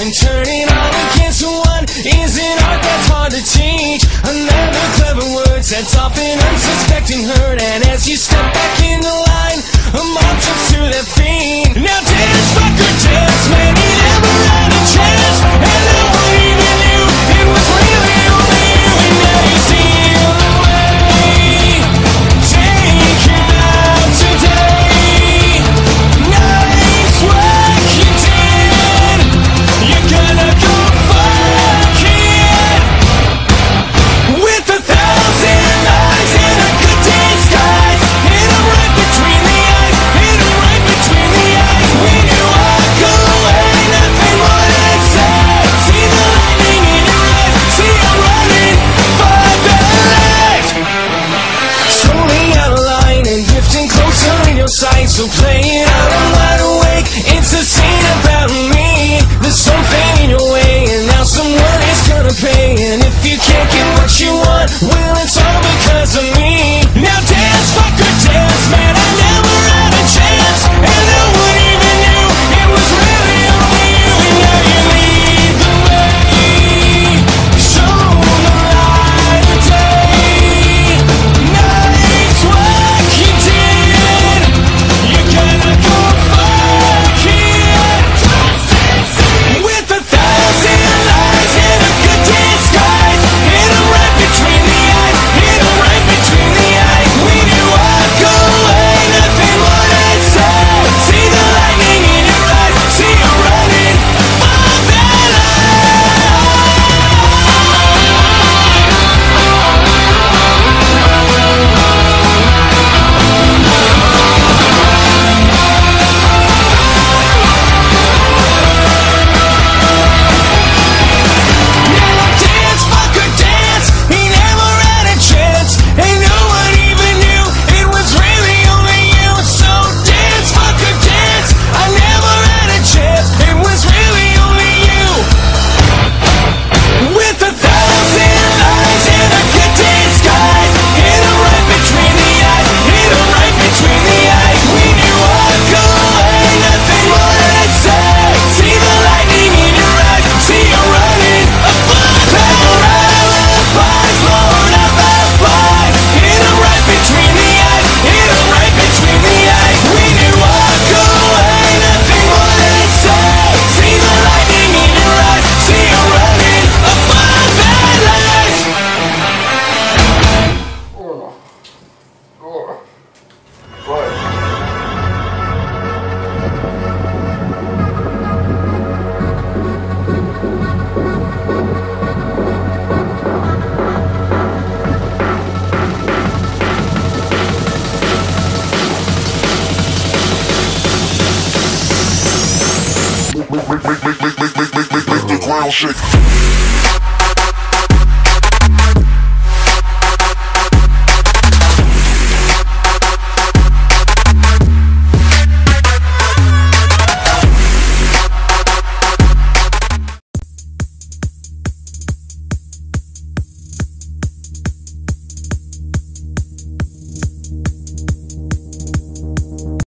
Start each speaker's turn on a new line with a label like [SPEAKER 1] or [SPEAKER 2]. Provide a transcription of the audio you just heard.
[SPEAKER 1] and turning all against one is an art that's hard to teach. Another clever words that's often unsuspecting hurt. And as you step back in the line, a mob jumps to their feet. Now dance, fucker, dance, man, he never had a chance. And no one even knew it was really only you. And now you steal away. Take it out today. Nice work you did. You're gonna go fuck it. With 1,000 lies and a good disguise. Hit 'em right between the eyes. Hit 'em right between the eyes. When you walk away, nothing more to say. See the lightning in your eyes. See I'm running for the light. Slowly out of line and drifting closer in your sight. So play it out, I'm wide awake. It's a scene about me. There's something in your way, and now someone is gonna pay. And if you can't get what you want, well, it's all because of me. Now dance, fucker, dance, man, I never had a chance. And no one even knew it was really only you. And now you lead the way. Show the light of day. Nice work you did. You're gonna go fuck it. With 1,000 lies and a good disguise. Hit 'em right between the eyes. Hit 'em right between the eyes. When you walk away, nothing more to say. See the lightning in your eyes. See you running for their Dance, fucker, dance. He never had a chance, and no one even knew it was really only you. So dance, fucker, dance. I never had a chance. It was really only you. With 1,000 lies and a good disguise. Hit 'em right between the eyes. Hit 'em right between the eyes. When you walk away, nothing more to say. See the lightning in your eyes. See you running above alibis, blown up alibis. Hit 'em right between the eyes. Hit 'em right between the eyes. When you walk away, nothing more to say. See the lightning in your eyes. See you running above that light.
[SPEAKER 2] Make the ground shake.